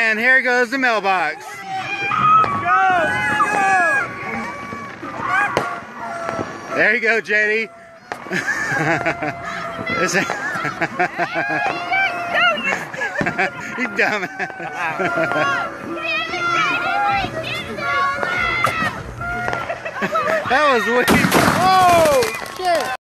And here goes the mailbox. There you go, JD. You dumb. That was weird. Oh, shit.